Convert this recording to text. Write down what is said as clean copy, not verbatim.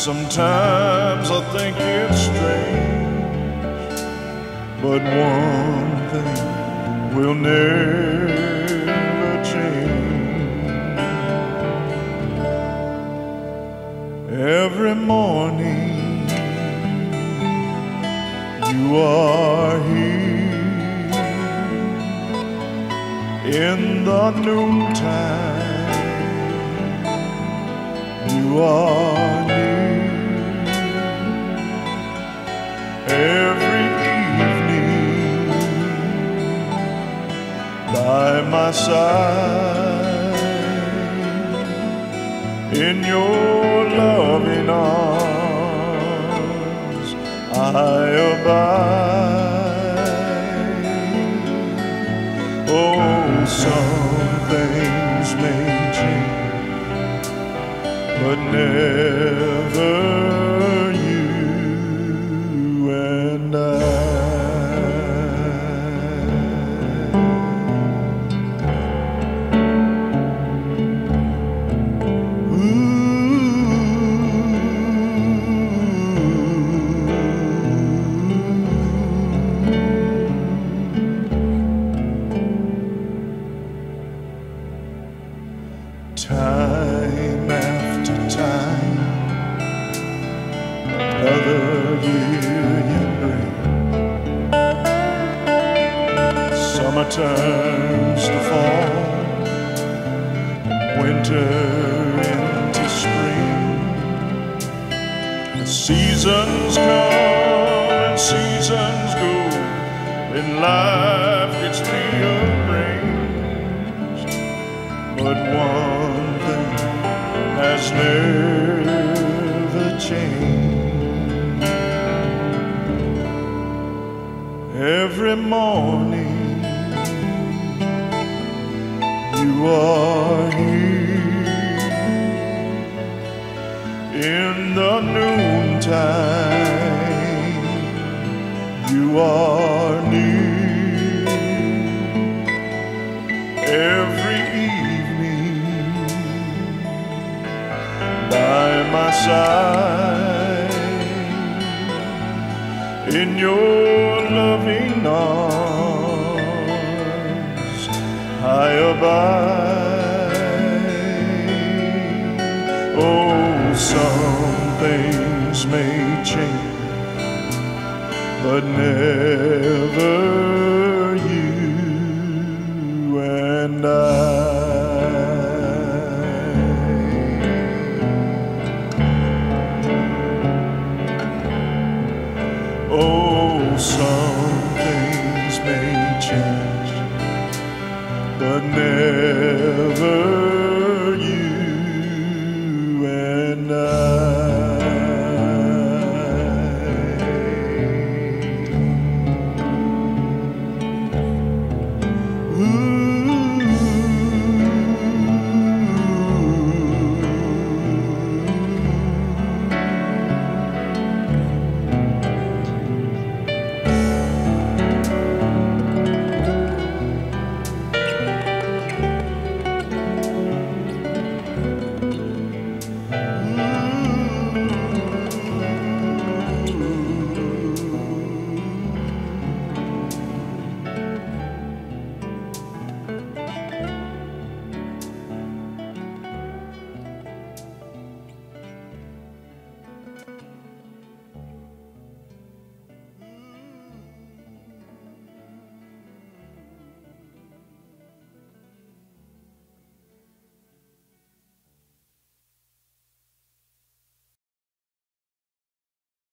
Sometimes I think it's strange, but one thing will never change. Every morning you are here in the noontime. You are near every evening by my side. In your loving arms I abide. Oh, some things may change, but never you and I. Time after time, another year you bring. Summer turns to fall, winter into spring. The seasons come and seasons go, and life gets rearranged. But one thing has never changed. Every morning you are here in the noontime. You are near every by my side. In your loving arms I abide. Oh, some things may change, but never you and I. Oh, some things may change, but never